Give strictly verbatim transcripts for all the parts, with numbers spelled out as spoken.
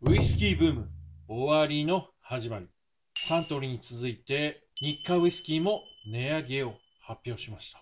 ウイスキーブーム終わりの始まり。サントリーに続いて日課ウイスキーも値上げを発表しました。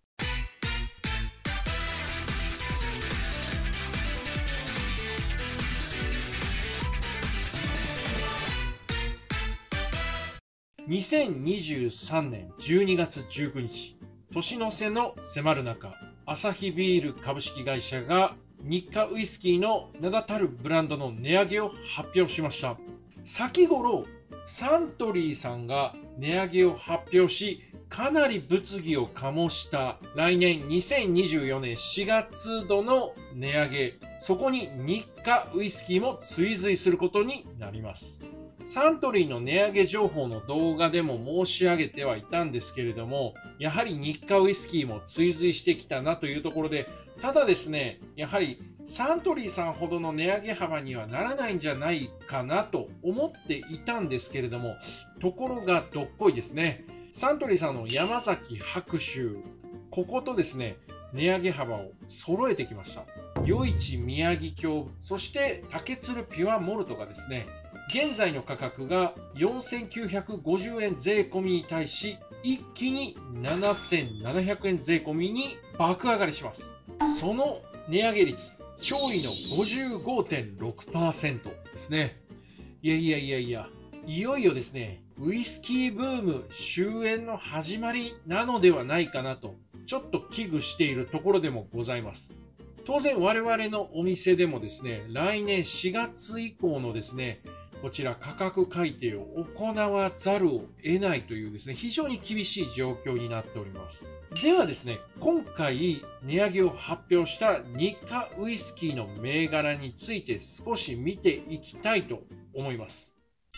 にせんにじゅうさんねんじゅうにがつじゅうくにち、年の瀬の迫る中、アサヒビール株式会社が日課ウイスキーの名だたるブランドの値上げを発表しました。先頃サントリーさんが値上げを発表し、かなり物議を醸した来年にせんにじゅうよねんしがつどの値上げ、そこに日課ウイスキーも追随することになります。サントリーの値上げ情報の動画でも申し上げてはいたんですけれども、やはり日課ウイスキーも追随してきたなというところで、ただですね、やはりサントリーさんほどの値上げ幅にはならないんじゃないかなと思っていたんですけれども、ところがどっこいですね。サントリーさんの山崎白州、こことですね、値上げ幅を揃えてきました。余市宮城郷、そして竹鶴ピュアモルトがですね、現在の価格がよんせんきゅうひゃくごじゅうえん税込みに対し、一気にななせんななひゃくえん税込みに爆上がりします。その値上げ率、驚異の ごじゅうごてんろくパーセント ですね。いやいやいやいや、いよいよですね、ウイスキーブーム終焉の始まりなのではないかなと、ちょっと危惧しているところでもございます。当然我々のお店でもですね、来年しがつ以降のですね、こちら価格改定を行わざるを得ないというですね、非常に厳しい状況になっております。ではですね、今回値上げを発表した日課ウイスキーの銘柄について少し見ていきたいと思います。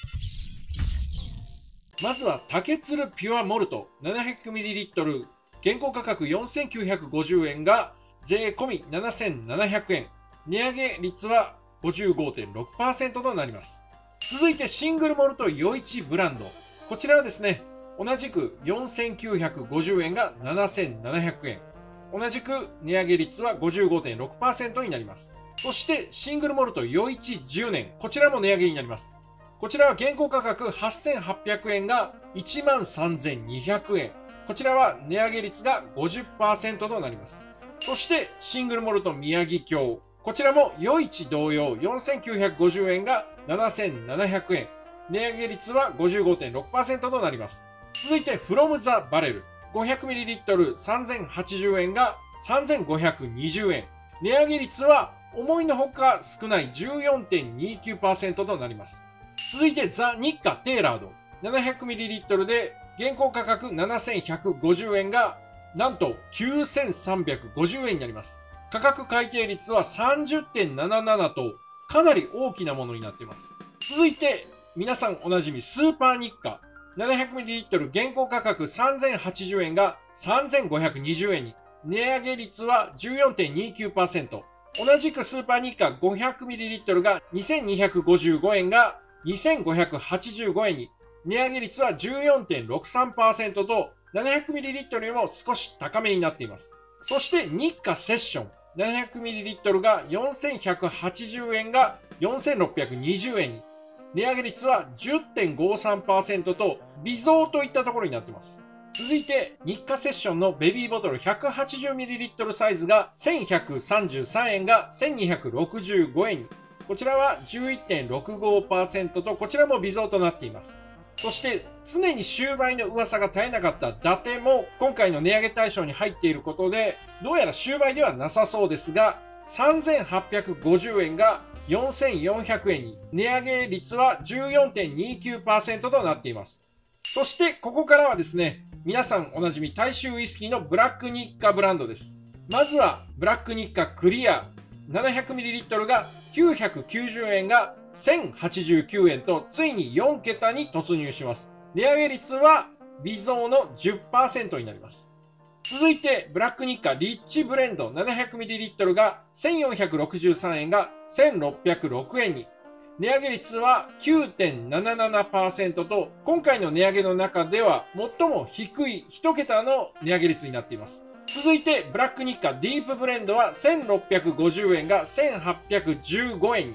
まずは竹鶴ピュアモルト ななひゃくミリリットル、現行価格よんせんきゅうひゃくごじゅうえんが税込みななせんななひゃくえん、値上げ率は ごじゅうごてんろくパーセント となります。続いてシングルモルト余市ブランド、こちらはですね、同じくよんせんきゅうひゃくごじゅうえんがななせんななひゃくえん、同じく値上げ率は ごじゅうごてんろくパーセント になります。そしてシングルモルト余市じゅうねん、こちらも値上げになります。こちらは現行価格はっせんはっぴゃくえんが いちまんさんぜんにひゃくえん、こちらは値上げ率が ごじゅっパーセント となります。そしてシングルモルト宮城郷、こちらも余市同様よんせんきゅうひゃくごじゅうえんがななせんななひゃくえん、値上げ率は ごじゅうごてんろくパーセント となります。続いてフロムザバレル ごひゃくミリリットル さんぜんはちじゅうえんがさんぜんごひゃくにじゅうえん、値上げ率は思いのほか少ない じゅうよんてんにきゅうパーセント となります。続いてザ・日課テーラード ななひゃくミリリットル で現行価格ななせんひゃくごじゅうえんがなんときゅうせんさんびゃくごじゅうえんになります。価格改定率は さんじゅってんなななな とかなり大きなものになっています。続いて皆さんおなじみスーパー日課 ななひゃくミリリットル 現行価格さんぜんはちじゅうえんがさんぜんごひゃくにじゅうえんに、値上げ率は じゅうよんてんにきゅうパーセント。同じくスーパー日課 ごひゃくミリリットル がにせんにひゃくごじゅうごえんがにせんごひゃくはちじゅうごえんに、値上げ率は じゅうよんてんろくさんパーセント と ななひゃくミリリットル よりも少し高めになっています。そして日課セッション ななひゃくミリリットル がよんせんひゃくはちじゅうえんがよんせんろっぴゃくにじゅうえんに、値上げ率は じゅってんごさんパーセント と微増といったところになっています。続いて日課セッションのベビーボトル ひゃくはちじゅうミリリットル サイズがせんひゃくさんじゅうさんえんがせんにひゃくろくじゅうごえんに、こちらは じゅういってんろくごパーセント とこちらも微増となっています。そして常に終売の噂が絶えなかった伊達も今回の値上げ対象に入っていることで、どうやら終売ではなさそうですが、さんぜんはっぴゃくごじゅうえんがよんせんよんひゃくえんに、値上げ率は じゅうよんてんにきゅうパーセント となっています。そしてここからはですね、皆さんおなじみ大衆ウイスキーのブラック日課ブランドです。まずはブラック日課クリア ななひゃくミリリットル がきゅうひゃくきゅうじゅうえんがせんはちじゅうきゅうえんとついによんけたに突入します。値上げ率は微増の じゅっパーセント になります。続いてブラック日課リッチブレンド ななひゃくミリリットル がせんよんひゃくろくじゅうさんえんがせんろっぴゃくろくえんに、値上げ率は きゅうてんななななパーセント と今回の値上げの中では最も低いいちけたの値上げ率になっています。続いてブラック日課ディープブレンドはせんろっぴゃくごじゅうえんがせんはっぴゃくじゅうごえんに、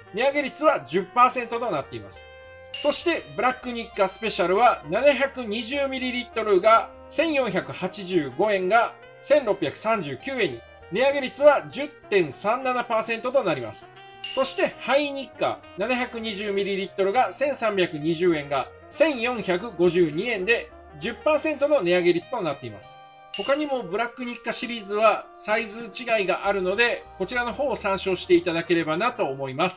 値上げ率は じゅっパーセント となっています。そしてブラックニッカスペシャルは ななひゃくにじゅうミリリットル がせんよんひゃくはちじゅうごえんがせんろっぴゃくさんじゅうきゅうえんに、値上げ率は じゅってんさんななパーセント となります。そしてハイニッカ ななひゃくにじゅうミリリットル がせんさんびゃくにじゅうえんがせんよんひゃくごじゅうにえんで じゅっパーセント の値上げ率となっています。他にもブラックニッカシリーズはサイズ違いがあるので、こちらの方を参照していただければなと思います。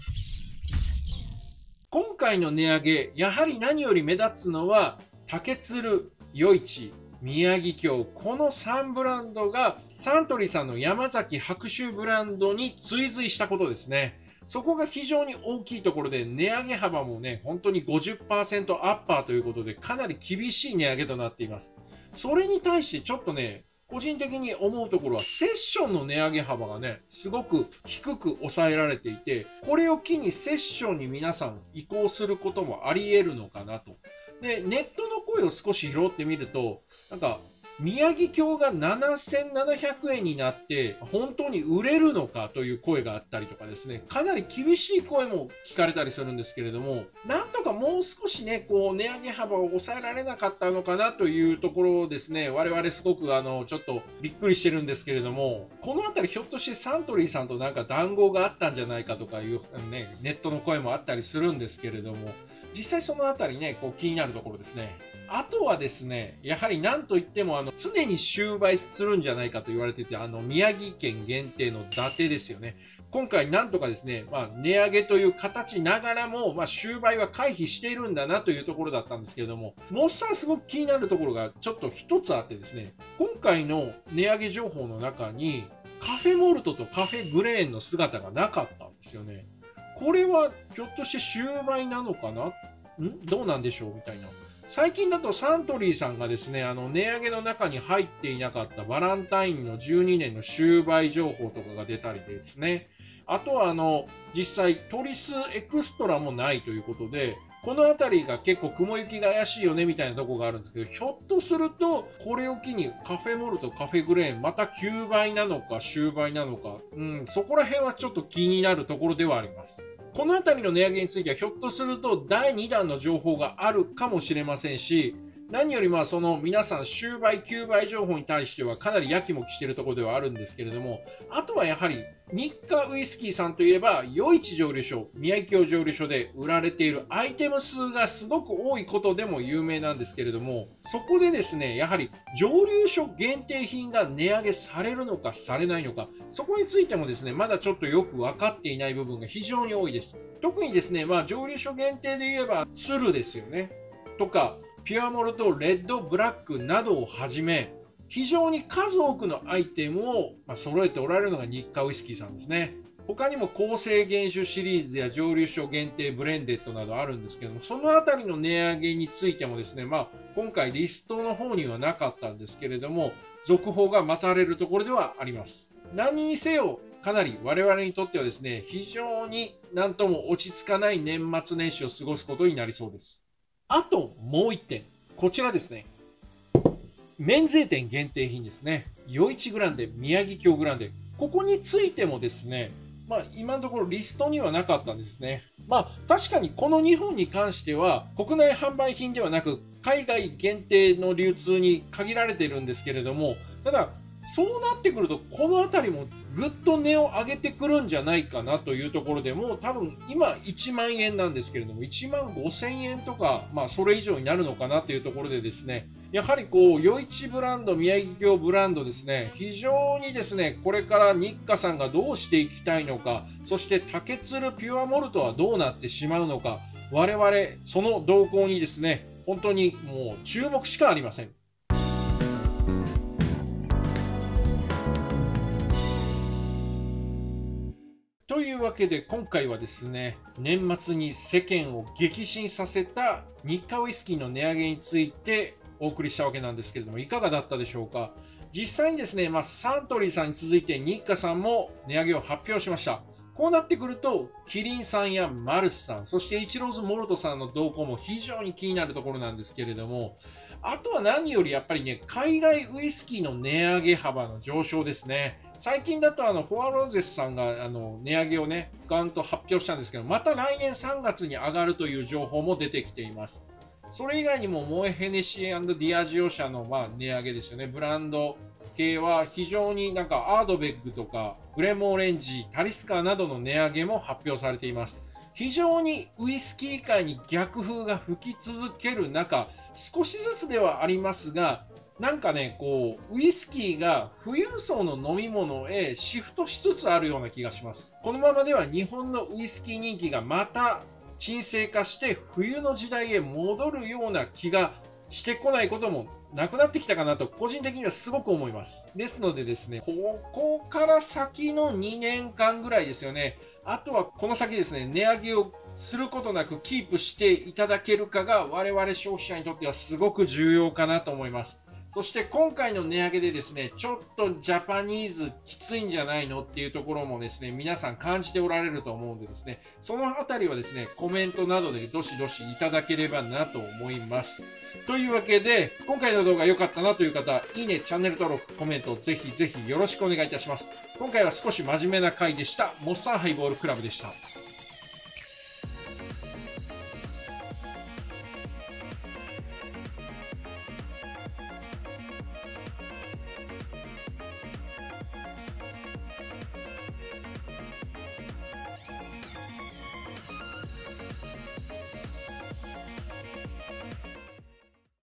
今回の値上げ、やはり何より目立つのは、竹鶴、余市、宮城京、このさんブランドがサントリーさんの山崎白州ブランドに追随したことですね。そこが非常に大きいところで、値上げ幅もね、本当に ごじゅっパーセント アッパーということで、かなり厳しい値上げとなっています。それに対してちょっとね、個人的に思うところは、セッションの値上げ幅がね、すごく低く抑えられていて、これを機にセッションに皆さん移行することもあり得るのかなと。で、ネットの声を少し拾ってみると、なんか、宮城京がななせんななひゃくえんになって本当に売れるのかという声があったりとかですね、かなり厳しい声も聞かれたりするんですけれども、なんとかもう少しね、こう値上げ幅を抑えられなかったのかなというところをですね、我々すごくあのちょっとびっくりしてるんですけれども、このあたりひょっとしてサントリーさんとなんか談合があったんじゃないかとかいう、ね、ネットの声もあったりするんですけれども、実際そのあたりね、こう気になるところですね。あとはですね、やはり何といってもあの常に終売するんじゃないかと言われてて、あの宮城県限定の伊達ですよね。今回なんとかですね、まあ、値上げという形ながらも、まあ、終売は回避しているんだなというところだったんですけれども、もっさんすごく気になるところがちょっと一つあってですね、今回の値上げ情報の中にカフェモルトとカフェグレーンの姿がなかったんですよね。これはひょっとして終売なのかな？んどうなんでしょうみたいな。最近だとサントリーさんがですね、あの値上げの中に入っていなかったバランタインのじゅうにねんの終売情報とかが出たりですね、あとはあの実際トリスエクストラもないということで、この辺りが結構雲行きが怪しいよねみたいなところがあるんですけど、ひょっとするとこれを機にカフェモルト、カフェグレーンまたきゅうばいなのか終売なのか、うん、そこら辺はちょっと気になるところではあります。この辺りの値上げについてはひょっとするとだいにだんの情報があるかもしれませんし、何よりまあその皆さん終売きゅうばい情報に対してはかなりやきもきしているところではあるんですけれども、あとはやはり日課ウイスキーさんといえば余市蒸留所、宮城京蒸留所で売られているアイテム数がすごく多いことでも有名なんですけれども、そこでですね、やはり蒸留所限定品が値上げされるのかされないのか、そこについてもですね、まだちょっとよく分かっていない部分が非常に多いです。特にですね、まあ蒸留所限定で言えば鶴ですよねとかピュアモルト、レッド、ブラックなどをはじめ、非常に数多くのアイテムを揃えておられるのが日課ウイスキーさんですね。他にも構成原酒シリーズや蒸留所限定ブレンデッドなどあるんですけども、そのあたりの値上げについてもですね、まあ今回リストの方にはなかったんですけれども、続報が待たれるところではあります。何にせよ、かなり我々にとってはですね、非常になんとも落ち着かない年末年始を過ごすことになりそうです。あともういってん、こちらですね。免税店限定品ですね。余市グランデ、宮城京グランデ。ここについてもですね、まあ今のところリストにはなかったんですね。まあ確かにこのにほんに関しては国内販売品ではなく海外限定の流通に限られているんですけれども、ただそうなってくるとこの辺りもぐっと値を上げてくるんじゃないかなというところで、もう多分今いちまんえんなんですけれどもいちまんごせんえんとか、まあそれ以上になるのかなというところでですね、やはりこう余市ブランド、宮城京ブランドですね、非常にですねこれから日課さんがどうしていきたいのか、そして竹鶴ピュアモルトはどうなってしまうのか、我々その動向にですね本当にもう注目しかありません。というわけで今回はですね、年末に世間を激震させた日課ウイスキーの値上げについてお送りしたわけなんですけれども、いかがだったでしょうか。実際にですね、まあ、サントリーさんに続いて日課さんも値上げを発表しました。 こうなってくると、キリンさんやマルスさん、そしてイチローズモルトさんの動向も非常に気になるところなんですけれども、あとは何よりやっぱりね、海外ウイスキーの値上げ幅の上昇ですね。最近だとあの、フォアローゼスさんがあの値上げをね、ガンと発表したんですけど、また来年さんがつに上がるという情報も出てきています。それ以外にも、モエ・ヘネシー&ディアジオ社のまあ値上げですよね。ブランド系は非常になんかアードベッグとかグレモーレンジ、タリスカーなどの値上げも発表されています。非常にウイスキー界に逆風が吹き続ける中、少しずつではありますが、なんかね、こう、ウイスキーが富裕層の飲み物へシフトしつつあるような気がします。このままでは日本のウイスキー人気がまた沈静化して冬の時代へ戻るような気がしてこないこともなくなってきたかなと個人的にはすごく思います。ですのでですね、ここから先のにねんかんぐらいですよね。あとはこの先ですね、値上げをすることなくキープしていただけるかが我々消費者にとってはすごく重要かなと思います。そして今回の値上げでですね、ちょっとジャパニーズきついんじゃないのっていうところもですね、皆さん感じておられると思うんでですね、そのあたりはですね、コメントなどでどしどしいただければなと思います。というわけで、今回の動画良かったなという方、いいね、チャンネル登録、コメントぜひぜひよろしくお願いいたします。今回は少し真面目な回でした。モッサンハイボールクラブでした。